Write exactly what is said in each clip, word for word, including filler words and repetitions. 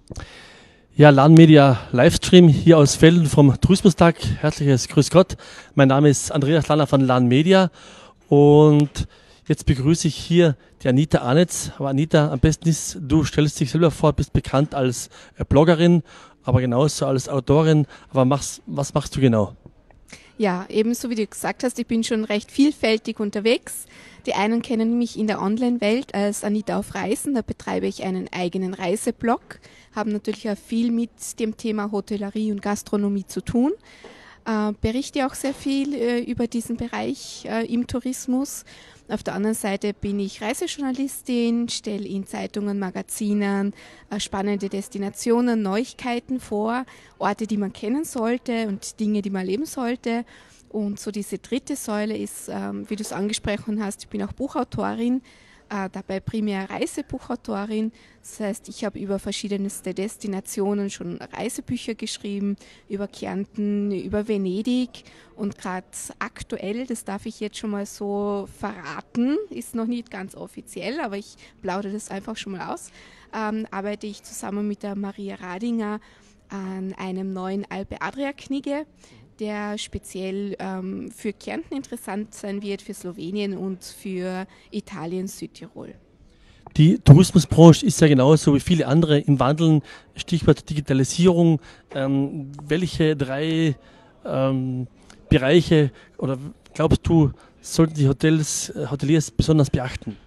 Ja, LAN Media Livestream hier aus Velden vom Tourismustag. Herzliches Grüß Gott. Mein Name ist Andreas Lanner von LAN Media und jetzt begrüße ich hier die Anita Arnetz. Aber Anita, am besten ist, du stellst dich selber vor, bist bekannt als äh, Bloggerin, aber genauso als Autorin. Aber machst, was machst du genau? Ja, ebenso wie du gesagt hast, ich bin schon recht vielfältig unterwegs. Die einen kennen mich in der Online-Welt als Anita auf Reisen. Da betreibe ich einen eigenen Reiseblog, habe natürlich auch viel mit dem Thema Hotellerie und Gastronomie zu tun. Äh, berichte auch sehr viel äh, über diesen Bereich äh, im Tourismus. Auf der anderen Seite bin ich Reisejournalistin, stelle in Zeitungen, Magazinen äh, spannende Destinationen, Neuigkeiten vor, Orte, die man kennen sollte und Dinge, die man erleben sollte. Und so diese dritte Säule ist, ähm, wie du es angesprochen hast, ich bin auch Buchautorin, äh, dabei primär Reisebuchautorin. Das heißt, ich habe über verschiedenste Destinationen schon Reisebücher geschrieben, über Kärnten, über Venedig und gerade aktuell, das darf ich jetzt schon mal so verraten, ist noch nicht ganz offiziell, aber ich plaudere das einfach schon mal aus, ähm, arbeite ich zusammen mit der Maria Radinger an einem neuen Alpe Adria-Knigge, der speziell ähm, für Kärnten interessant sein wird, für Slowenien und für Italien, Südtirol. Die Tourismusbranche ist ja genauso wie viele andere im Wandeln. Stichwort Digitalisierung. Ähm, welche drei ähm, Bereiche oder glaubst du, sollten die Hotels, äh, Hoteliers besonders beachten?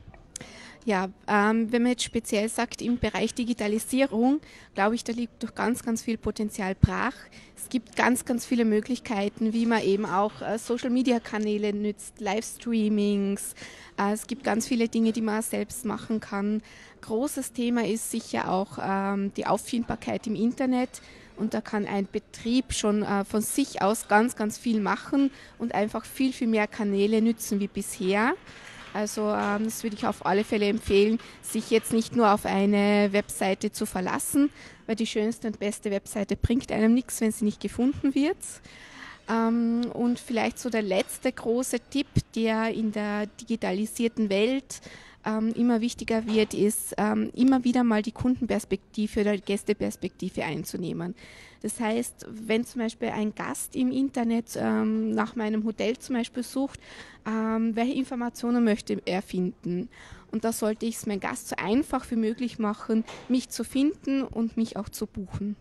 Ja, ähm, wenn man jetzt speziell sagt, im Bereich Digitalisierung, glaube ich, da liegt doch ganz, ganz viel Potenzial brach. Es gibt ganz, ganz viele Möglichkeiten, wie man eben auch äh, Social-Media-Kanäle nützt, Livestreamings. Äh, es gibt ganz viele Dinge, die man selbst machen kann. Großes Thema ist sicher auch ähm, die Auffindbarkeit im Internet. Und da kann ein Betrieb schon äh, von sich aus ganz, ganz viel machen und einfach viel, viel mehr Kanäle nützen wie bisher. Also ähm, das würde ich auf alle Fälle empfehlen, sich jetzt nicht nur auf eine Webseite zu verlassen, weil die schönste und beste Webseite bringt einem nichts, wenn sie nicht gefunden wird. Ähm, und vielleicht so der letzte große Tipp, der in der digitalisierten Welt ähm, immer wichtiger wird, ist ähm, immer wieder mal die Kundenperspektive oder die Gästeperspektive einzunehmen. Das heißt, wenn zum Beispiel ein Gast im Internet ähm, nach meinem Hotel zum Beispiel sucht, ähm, welche Informationen möchte er finden? Und da sollte ich es meinem Gast so einfach wie möglich machen, mich zu finden und mich auch zu buchen.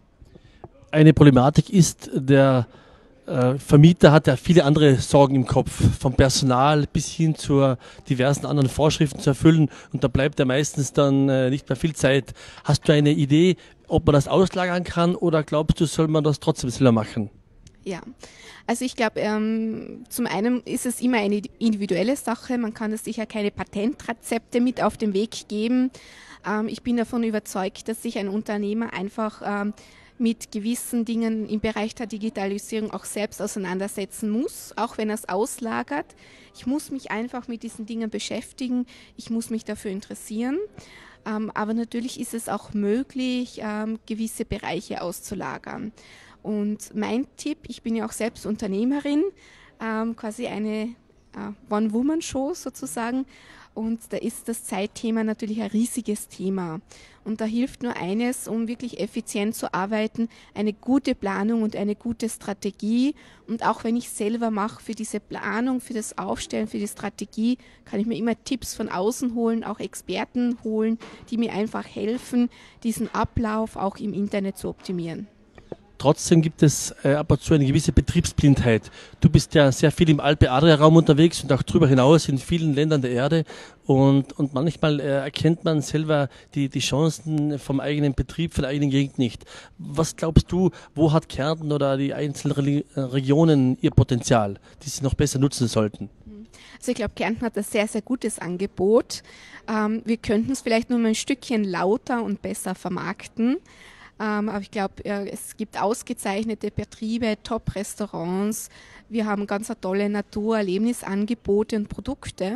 Eine Problematik ist, der äh, Vermieter hat ja viele andere Sorgen im Kopf, vom Personal bis hin zu diversen anderen Vorschriften zu erfüllen und da bleibt ja meistens dann äh, nicht mehr viel Zeit. Hast du eine Idee, ob man das auslagern kann oder glaubst du, soll man das trotzdem selber machen? Ja, also ich glaube, ähm, zum einen ist es immer eine individuelle Sache. Man kann es sicher keine Patentrezepte mit auf den Weg geben. Ähm, ich bin davon überzeugt, dass sich ein Unternehmer einfach ähm, mit gewissen Dingen im Bereich der Digitalisierung auch selbst auseinandersetzen muss, auch wenn er es auslagert. Ich muss mich einfach mit diesen Dingen beschäftigen. Ich muss mich dafür interessieren. Ähm, aber natürlich ist es auch möglich, ähm, gewisse Bereiche auszulagern. Und mein Tipp, ich bin ja auch selbst Unternehmerin, ähm, quasi eine äh, One-Woman-Show sozusagen. Und da ist das Zeitthema natürlich ein riesiges Thema. Und da hilft nur eines, um wirklich effizient zu arbeiten, eine gute Planung und eine gute Strategie. Und auch wenn ich selber mache für diese Planung, für das Aufstellen, für die Strategie, kann ich mir immer Tipps von außen holen, auch Experten holen, die mir einfach helfen, diesen Ablauf auch im Internet zu optimieren. Trotzdem gibt es äh, ab und zu eine gewisse Betriebsblindheit. Du bist ja sehr viel im Alpe-Adria-Raum unterwegs und auch darüber hinaus in vielen Ländern der Erde. Und, und manchmal äh, erkennt man selber die, die Chancen vom eigenen Betrieb, von der eigenen Gegend nicht. Was glaubst du, wo hat Kärnten oder die einzelnen Re Regionen ihr Potenzial, die sie noch besser nutzen sollten? Also ich glaube, Kärnten hat ein sehr, sehr gutes Angebot. Ähm, wir könnten es vielleicht nur mal ein Stückchen lauter und besser vermarkten. Ähm, aber ich glaube, äh, es gibt ausgezeichnete Betriebe, Top-Restaurants. Wir haben ganz eine tolle Natur-Erlebnisangebote und Produkte,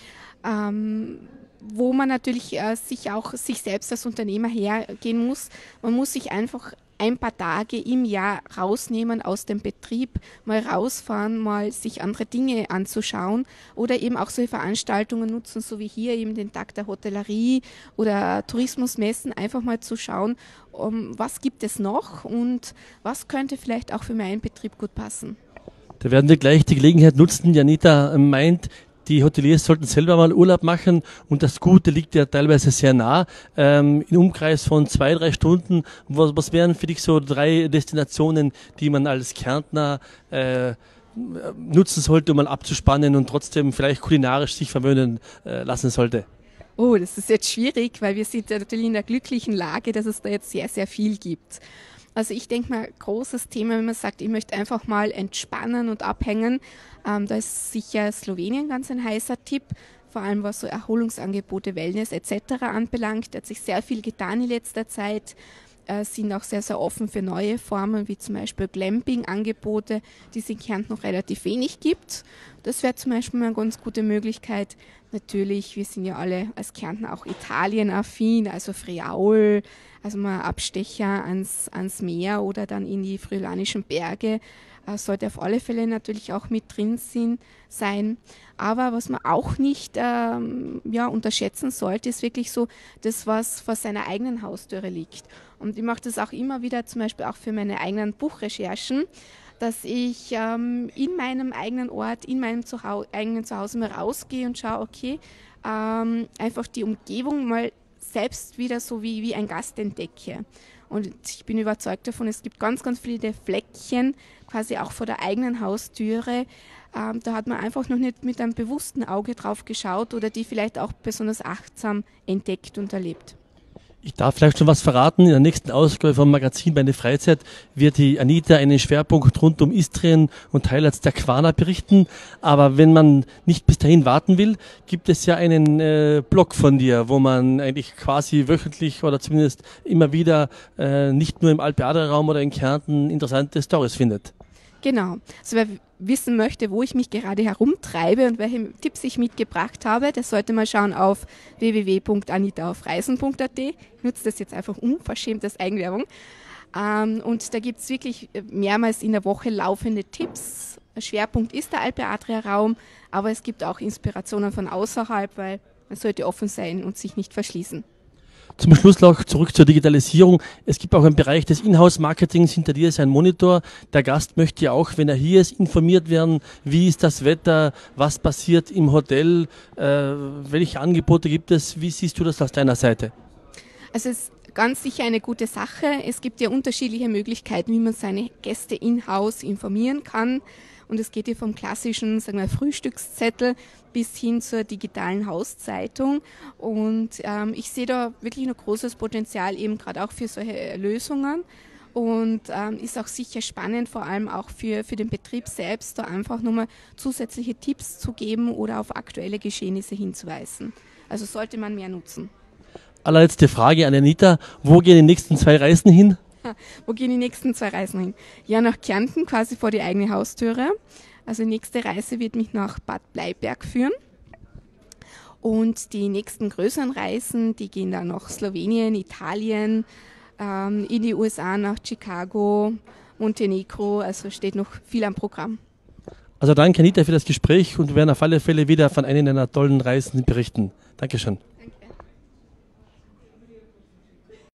ähm, wo man natürlich äh, sich auch sich selbst als Unternehmer hergehen muss. Man muss sich einfach ein paar Tage im Jahr rausnehmen aus dem Betrieb, mal rausfahren, mal sich andere Dinge anzuschauen oder eben auch solche Veranstaltungen nutzen, so wie hier eben den Tag der Hotellerie oder Tourismusmessen, einfach mal zu schauen, um, was gibt es noch und was könnte vielleicht auch für meinen Betrieb gut passen. Da werden wir gleich die Gelegenheit nutzen. Janita meint, die Hoteliers sollten selber mal Urlaub machen und das Gute liegt ja teilweise sehr nah. Ähm, im Umkreis von zwei, drei Stunden. Was, was wären für dich so drei Destinationen, die man als Kärntner äh, nutzen sollte, um mal abzuspannen und trotzdem vielleicht kulinarisch sich verwöhnen äh, lassen sollte? Oh, das ist jetzt schwierig, weil wir sind ja natürlich in der glücklichen Lage, dass es da jetzt sehr, sehr viel gibt. Also ich denke mal, großes Thema, wenn man sagt, ich möchte einfach mal entspannen und abhängen, ähm, da ist sicher Slowenien ganz ein heißer Tipp, vor allem was so Erholungsangebote, Wellness et cetera anbelangt. Da hat sich sehr viel getan in letzter Zeit, äh, sind auch sehr, sehr offen für neue Formen, wie zum Beispiel Glamping-Angebote, die es in Kärnten noch relativ wenig gibt. Das wäre zum Beispiel mal eine ganz gute Möglichkeit. Natürlich, wir sind ja alle als Kärntner auch Italien-affin, also Friaul, also mal Abstecher ans, ans Meer oder dann in die friolanischen Berge, äh, sollte auf alle Fälle natürlich auch mit drin sind, sein. Aber was man auch nicht ähm, ja, unterschätzen sollte, ist wirklich so das, was vor seiner eigenen Haustüre liegt. Und ich mache das auch immer wieder, zum Beispiel auch für meine eigenen Buchrecherchen, dass ich ähm, in meinem eigenen Ort, in meinem Zuhause, eigenen Zuhause mal rausgehe und schaue, okay, ähm, einfach die Umgebung mal selbst wieder so wie, wie ein Gast entdecke. Und ich bin überzeugt davon, es gibt ganz, ganz viele Fleckchen, quasi auch vor der eigenen Haustüre. Ähm, da hat man einfach noch nicht mit einem bewussten Auge drauf geschaut oder die vielleicht auch besonders achtsam entdeckt und erlebt. Ich darf vielleicht schon was verraten. In der nächsten Ausgabe vom Magazin Meine Freizeit wird die Anita einen Schwerpunkt rund um Istrien und Highlights der Quana berichten. Aber wenn man nicht bis dahin warten will, gibt es ja einen äh, Blog von dir, wo man eigentlich quasi wöchentlich oder zumindest immer wieder äh, nicht nur im Alpe-Adria-Raum oder in Kärnten interessante Stories findet. Genau. Also wer wissen möchte, wo ich mich gerade herumtreibe und welche Tipps ich mitgebracht habe, der sollte mal schauen auf w w w punkt anita auf reisen punkt a t. Ich nutze das jetzt einfach unverschämt als Eigenwerbung. Ähm, und da gibt es wirklich mehrmals in der Woche laufende Tipps. Der Schwerpunkt ist der Alpe-Adria-Raum, aber es gibt auch Inspirationen von außerhalb, weil man sollte offen sein und sich nicht verschließen. Zum Schluss noch zurück zur Digitalisierung. Es gibt auch einen Bereich des Inhouse-Marketings. Hinter dir ist ein Monitor. Der Gast möchte ja auch, wenn er hier ist, informiert werden. Wie ist das Wetter? Was passiert im Hotel? Äh, welche Angebote gibt es? Wie siehst du das aus deiner Seite? Also es ist ganz sicher eine gute Sache. Es gibt ja unterschiedliche Möglichkeiten, wie man seine Gäste in-house informieren kann. Und es geht hier vom klassischen, sagen wir, Frühstückszettel bis hin zur digitalen Hauszeitung. Und ähm, ich sehe da wirklich noch großes Potenzial eben gerade auch für solche Lösungen. Und ähm, ist auch sicher spannend, vor allem auch für, für den Betrieb selbst, da einfach nochmal zusätzliche Tipps zu geben oder auf aktuelle Geschehnisse hinzuweisen. Also sollte man mehr nutzen. Allerletzte Frage an Anita. Wo gehen die nächsten zwei Reisen hin? Wo gehen die nächsten zwei Reisen hin? Ja, nach Kärnten, quasi vor die eigene Haustüre. Also die nächste Reise wird mich nach Bad Bleiberg führen. Und die nächsten größeren Reisen, die gehen dann nach Slowenien, Italien, ähm, in die U S A, nach Chicago, Montenegro. Also steht noch viel am Programm. Also danke Anita für das Gespräch und wir werden auf alle Fälle wieder von einer deiner tollen Reisen berichten. Dankeschön.